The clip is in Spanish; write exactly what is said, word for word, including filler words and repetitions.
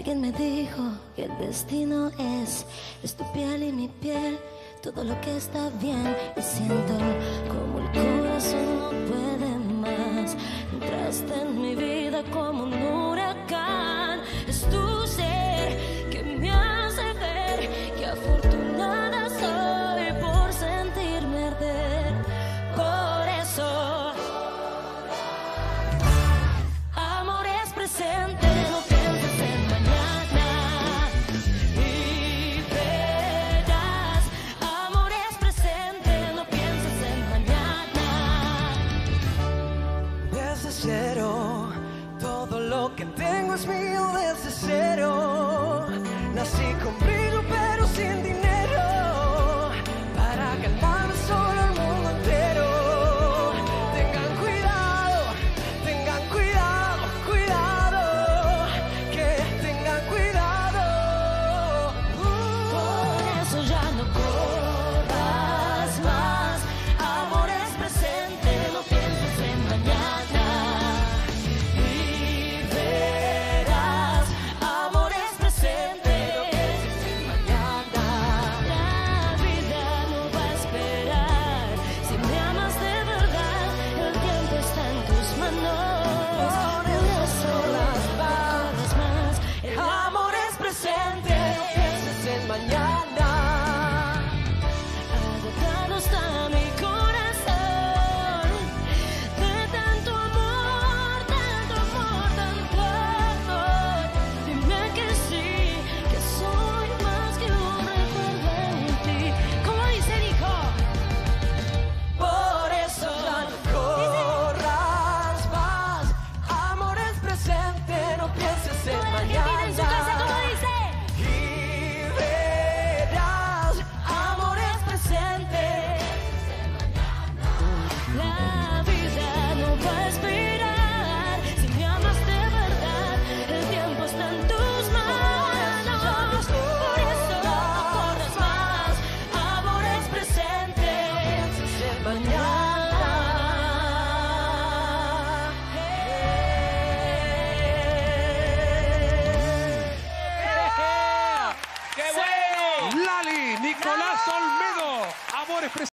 Alguien me dijo que el destino es, es tu piel y mi piel, todo lo que está bien. Y siento como el corazón no puede más. Entraste en mi vida como un huracán. Es tu ser que me hace ver que afortunada soy por sentirme arder. Por eso, amor es presente. Cero, todo lo que tengo es mío desde cero. Nací con brillo pero sin dinero, para calmarme solo el mundo entero. Tengan cuidado, tengan cuidado, cuidado, que tengan cuidado. uh. Por eso ya no corras más. Amor es presente, no pienses en mañana. La